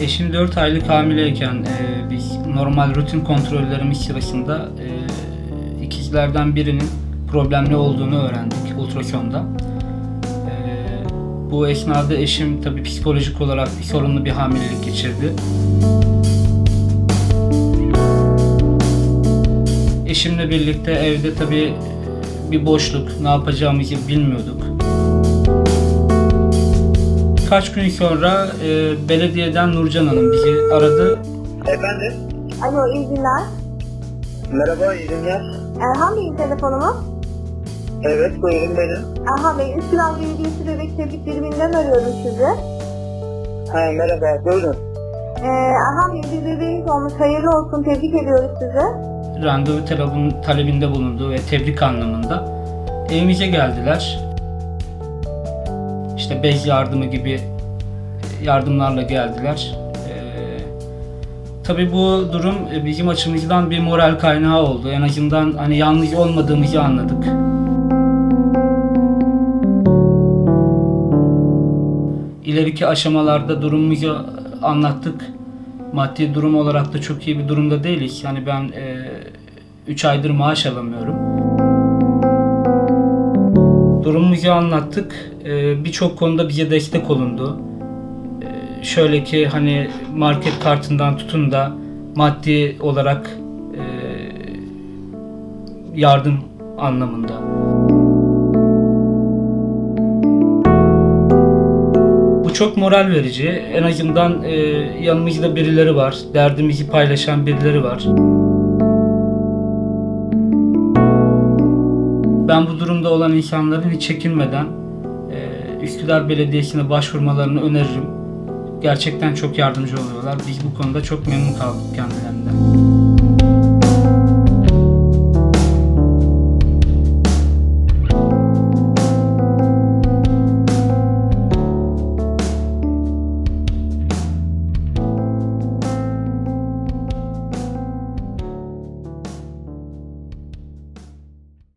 Eşim 4 aylık hamileyken biz normal rutin kontrollerimiz sırasında ikizlerden birinin problemli olduğunu öğrendik ultrasonda. Bu esnada eşim tabii psikolojik olarak sorunlu bir hamilelik geçirdi. Eşimle birlikte evde tabii bir boşluk, ne yapacağımızı bilmiyorduk. Kaç gün sonra belediyeden Nurcan Hanım bizi aradı. Efendim? Alo, iyi günler. Merhaba, iyi günler. Erhan Bey'in telefonu mu? Evet, buyurun benim. Erhan Bey, Üsküdar Belediyesi Bebek Tebrik Biriminden arıyorum sizi. Merhaba, buyurun. Erhan Bey, bir bebeğiniz olmuş, hayırlı olsun, tebrik ediyoruz sizi. Randevu talebinde bulundu ve tebrik anlamında evimize geldiler. İşte bez yardımı gibi yardımlarla geldiler. Tabii bu durum bizim açımızdan bir moral kaynağı oldu. En azından hani yalnız olmadığımızı anladık. İleriki aşamalarda durumumuzu anlattık. Maddi durum olarak da çok iyi bir durumda değiliz. Yani ben 3 aydır maaş alamıyorum. Durumumuzu anlattık. Birçok konuda bize destek olundu. Şöyle ki hani market kartından tutun da maddi olarak yardım anlamında. Bu çok moral verici. En azından yanımızda birileri var. Derdimizi paylaşan birileri var. Ben bu durumda olan insanların hiç çekinmeden Üsküdar Belediyesi'ne başvurmalarını öneririm. Gerçekten çok yardımcı oluyorlar. Biz bu konuda çok memnun kaldık kendilerinden.